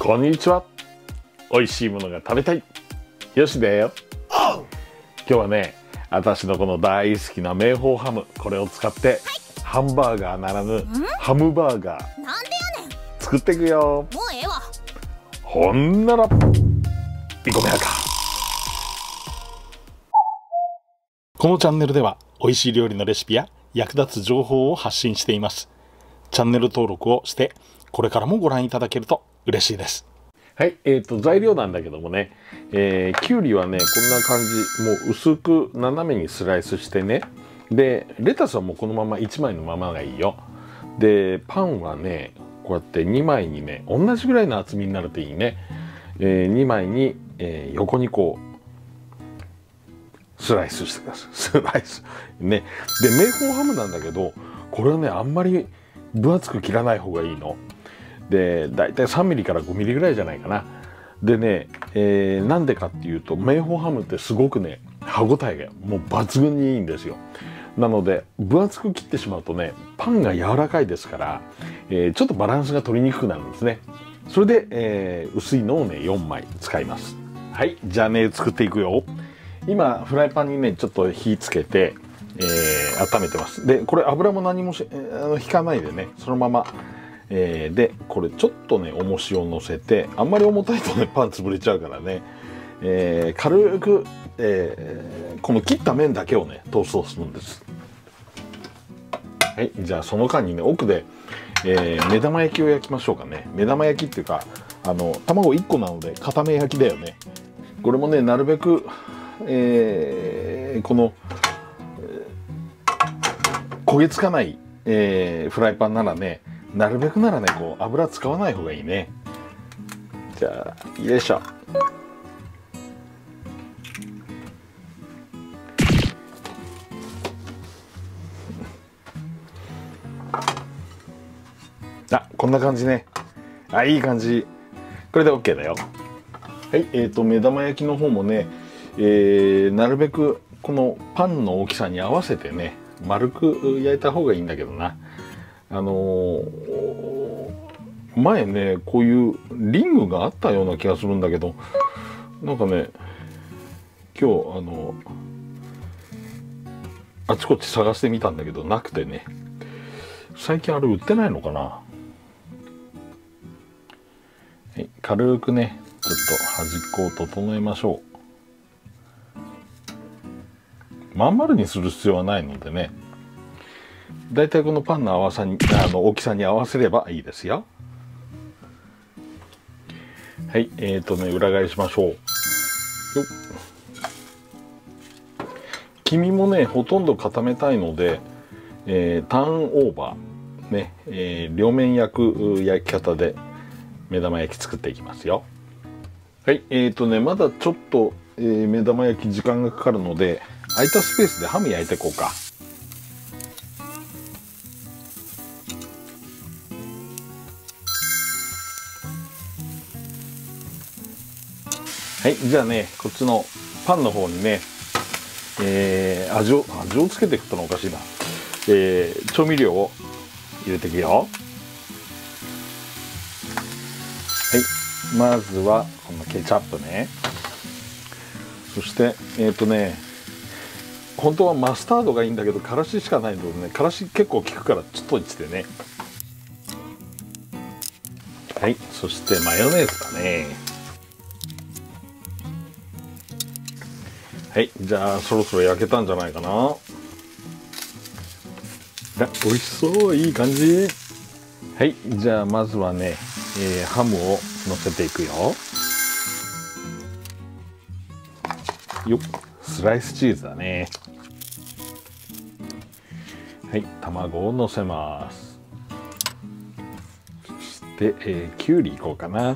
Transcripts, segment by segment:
こんにちは。美味しいものが食べたいよしだよ。今日はね、私のこの大好きな明宝ハム、これを使ってハンバーガーならぬハムバーガーなんでやねん。 作っていくよ。 もうええわ。 ほんならピコメアか。このチャンネルでは美味しい料理のレシピや役立つ情報を発信しています。チャンネル登録をしてこれからもご覧いただけると嬉しいです。はい、材料なんだけどもね、きゅうりはねこんな感じ、もう薄く斜めにスライスしてね。でレタスはもうこのまま1枚のままがいいよ。でパンはねこうやって2枚にね同じぐらいの厚みになるといいね。2枚に、横にこうスライスしてください。スライスね。で明宝ハムなんだけど、これはねあんまり分厚く切らない方がいいの。でだいたい3ミリから5ミリぐらいじゃないかな。でね、なんでかっていうと明宝ハムってすごくね歯ごたえがもう抜群にいいんですよ。なので分厚く切ってしまうとねパンが柔らかいですから、ちょっとバランスが取りにくくなるんですね。それで、薄いのをね4枚使います。はい、じゃあね作っていくよ。今フライパンにねちょっと火つけて、温めてます。でこれ油も何も引かないでねそのまま、でこれちょっとね重しを乗せて、あんまり重たいとねパン潰れちゃうからね、軽く、この切った面だけをねトーストするんです。はい、じゃあその間にね奥で、目玉焼きを焼きましょうかね。目玉焼きっていうか卵1個なので片面焼きだよね。これもねなるべく、この、焦げつかない、フライパンならねなるべくならねこう油使わない方がいいね。じゃあよいしょ。あ、こんな感じね。あ、いい感じ。これで OK だよ。はい、目玉焼きの方もね、なるべくこのパンの大きさに合わせてね丸く焼いた方がいいんだけどな。前ねこういうリングがあったような気がするんだけど、なんかね今日あちこち探してみたんだけどなくてね、最近あれ売ってないのかな。はい、軽くねちょっと端っこを整えましょう。まん丸にする必要はないのでね、だいたいこのパンの大きさに合わせればいいですよ。はい、裏返しましょう。よっ。黄身もねほとんど固めたいので、ターンオーバーね、両面焼く焼き方で目玉焼き作っていきますよ。はい、まだちょっと、目玉焼き時間がかかるので空いたスペースでハム焼いていこうか。はい、じゃあねこっちのパンの方にね、味をつけていくとのおかしいな、調味料を入れていくよ。はい、まずはこのケチャップね。そして本当はマスタードがいいんだけどからししかないのでね、からし結構効くからちょっとしてね。はい、そしてマヨネーズだね。はい、じゃあそろそろ焼けたんじゃないかな。あ、美味しそう、いい感じ。はい、じゃあまずはね、ハムを乗せていくよ。よっ、スライスチーズだね。はい、卵を乗せます。そして、きゅうりいこうかな。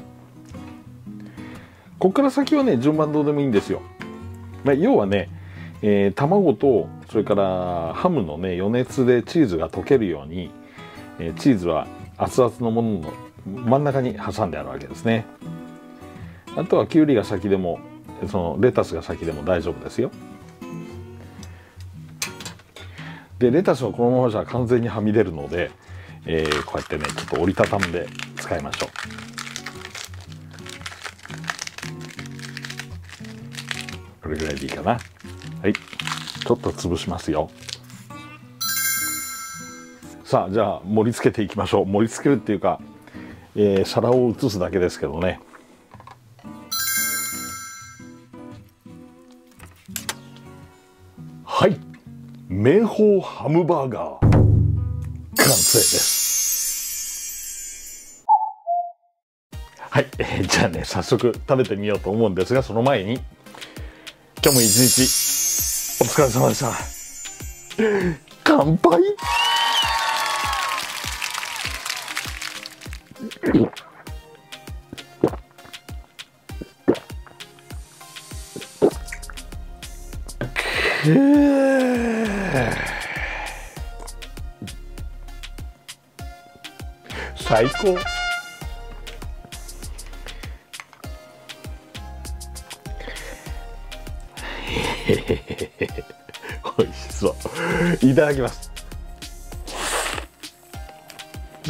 こっから先はね順番どうでもいいんですよ。要はね、卵とそれからハムのね余熱でチーズが溶けるように、チーズは熱々のものの真ん中に挟んであるわけですね。あとはきゅうりが先でもそのレタスが先でも大丈夫ですよ。でレタスはこのままじゃ完全にはみ出るので、こうやってねちょっと折りたたんで使いましょう。 これぐらいでいいかな。はい、ちょっと潰しますよ。さあ、じゃあ盛り付けていきましょう。盛り付けるっていうか、皿を移すだけですけどね。はい、明宝ハムバーガー完成です。はい、じゃあね、早速食べてみようと思うんですが、その前に今日も一日お疲れ様でした。乾杯。最高。美味しそう。いただきます。うん。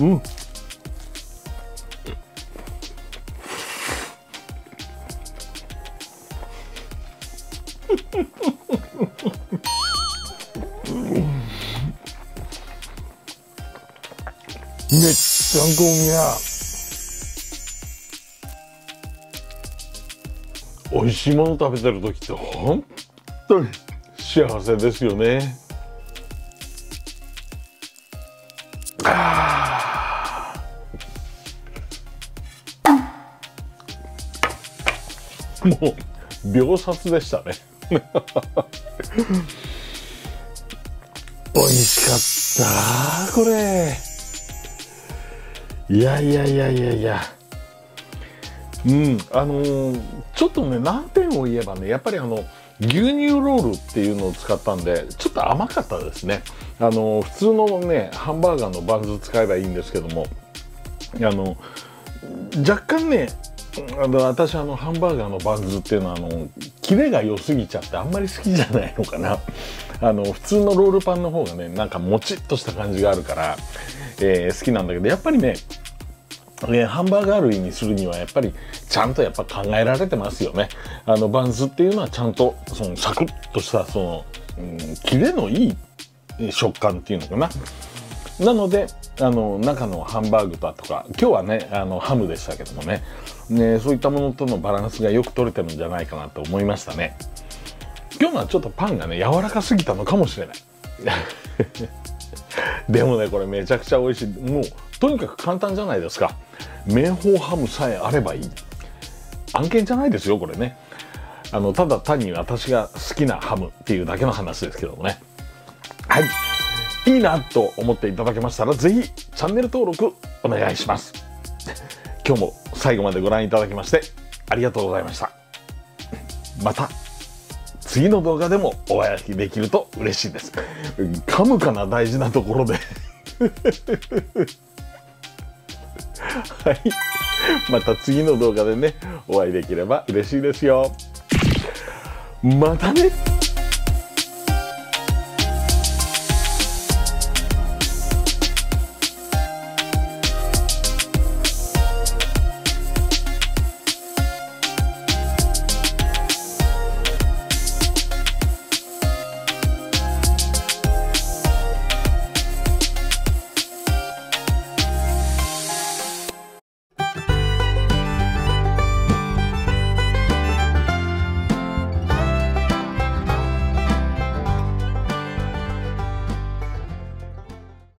めっちゃごみや。美味しいもの食べてる時って本当に幸せですよね。もう秒殺でしたね。美味しかったこれ。いやいやいやいやいや、うん、ちょっとね、難点を言えばね、やっぱり牛乳ロールっていうのを使ったんでちょっと甘かったですね。普通のねハンバーガーのバンズ使えばいいんですけども、若干ね、私ハンバーガーのバンズっていうのはキレが良すぎちゃってあんまり好きじゃないのかな。普通のロールパンの方がね、なんかもちっとした感じがあるから、好きなんだけど、やっぱりね、ハンバーガー類にするにはやっぱりちゃんとやっぱ考えられてますよね。バンズっていうのはちゃんとそのサクッとしたキレのいい食感っていうのかな。なので中のハンバーグだとか、今日はねハムでしたけどもね、そういったものとのバランスがよく取れてるんじゃないかなと思いましたね。今日のはちょっとパンがね柔らかすぎたのかもしれない。でもね、これめちゃくちゃ美味しい。もうとにかく簡単じゃないですか。明宝ハムさえあればいい案件じゃないですよこれね。ただ単に私が好きなハムっていうだけの話ですけどもね。はい、いいなと思っていただけましたらぜひチャンネル登録お願いします。今日も最後までご覧いただきましてありがとうございました。また次の動画でもお会いできると嬉しいです。噛むかな、大事なところで。はい、また次の動画でねお会いできれば嬉しいですよ。またね。